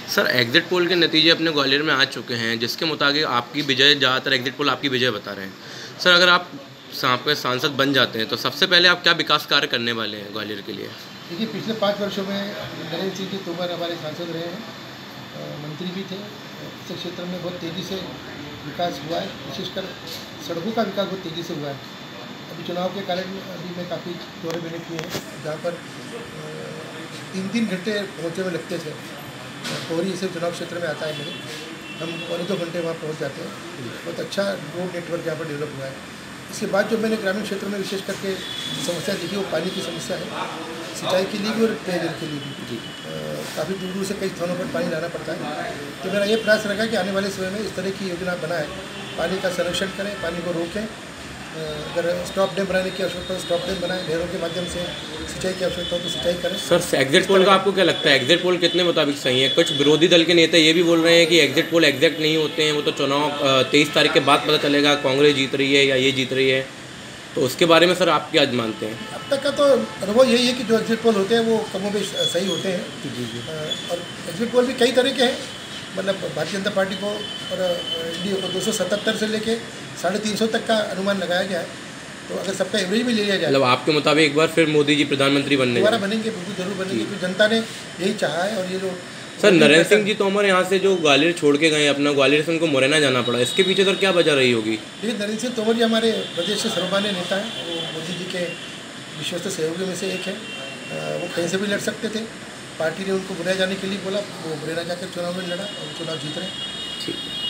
Sir exit poll के नतीजे अपने ग्वालियर में आ चुके हैं, जिसके मुताबिक आपकी विजय, ज़्यादातर एग्जिट पोल आपकी विजय बता रहे हैं। सर अगर आप आपके सांसद बन जाते हैं तो सबसे पहले आप क्या विकास कार्य करने वाले हैं ग्वालियर के लिए? देखिए, पिछले 5 वर्षों में नरेंद्र सिंह जी तोमर हमारे सांसद रहे हैं, मंत्री भी थे। इस क्षेत्र में बहुत तेज़ी से विकास हुआ है, विशेषकर सड़कों का विकास बहुत तेज़ी से हुआ है। अभी चुनाव के कारण अभी मैं काफ़ी दौरे मैंने किए हैं, जहाँ पर 3-3 घंटे पहुँचने में लगते थे। कोहरी से चुनाव क्षेत्र में आता है मेरे, हम 1-2 घंटे वहाँ पहुँच जाते हैं। बहुत अच्छा रोड नेटवर्क यहाँ पर डेवलप हुआ है। इसके बाद जो मैंने ग्रामीण क्षेत्र में विशेष करके समस्या देखी, वो पानी की समस्या है, सिंचाई के लिए भी और पेयजल के लिए भी। काफ़ी दूर दूर से कई स्थानों पर पानी लाना पड़ता है। तो मेरा ये प्रयास रहेगा कि आने वाले समय में इस तरह की योजना बनाए, पानी का संरक्षण करें, पानी को रोकें। अगर स्टॉप डैम बनाने की आवश्यकता हो स्टॉप डैम बनाएं, नहरों के माध्यम से सिंचाई की आवश्यकता हो तो सिंचाई करें। सर एग्जिट पोल का आपको क्या लगता है, एग्जिट पोल कितने मुताबिक सही है? कुछ विरोधी दल के नेता ये भी बोल रहे हैं कि एग्जिट पोल एग्जैक्ट नहीं होते हैं, वो तो चुनाव 23 तारीख के बाद पता चलेगा कांग्रेस जीत रही है या ये जीत रही है। तो उसके बारे में सर आप क्या मानते हैं? अब तक का तो अनुभव यही है कि जो एग्जिट पोल होते हैं वो कमोबेश सही होते हैं। जी। और एग्जिट पोल भी कई तरह के हैं, मतलब भारतीय जनता पार्टी को और इंडिया को 277 से लेके 350 तक का अनुमान लगाया गया है। तो अगर सबका एवरेज भी ले लिया जाए, मतलब आपके मुताबिक एक बार फिर मोदी जी प्रधानमंत्री बनने दोबारा बनेंगे, बिल्कुल जरूर बनेंगे, क्योंकि जनता ने यही चाहा है। और ये जो सर नरेंद्र सिंह जी तोमर यहाँ से जो ग्वालियर छोड़ के गए, अपना ग्वालियर से उनको मुरैना जाना पड़ा, इसके पीछे सर क्या वजह रही होगी? देखिए, नरेंद्र सिंह तोमर जी हमारे प्रदेश के सर्वमान्य नेता हैं, वो मोदी जी के विश्वस्त सहयोगियों में से एक है। वो कहीं से भी लड़ सकते थे, पार्टी ने उनको मुरैना जाने के लिए बोला, वो मुरैना जाकर चुनाव में लड़ा और चुनाव जीत रहे हैं। ठीक।